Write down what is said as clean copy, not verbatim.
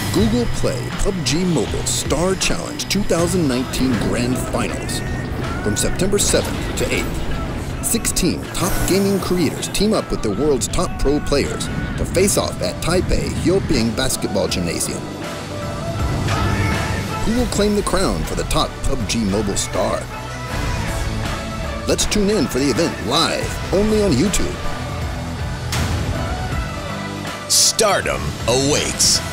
Google Play PUBG Mobile Star Challenge 2019 Grand Finals. From September 7th to 8th, 16 top gaming creators team up with the world's top pro players to face off at Taipei Hyoping Basketball Gymnasium. Who will claim the crown for the top PUBG Mobile star? Let's tune in for the event live, only on YouTube. Stardom awaits.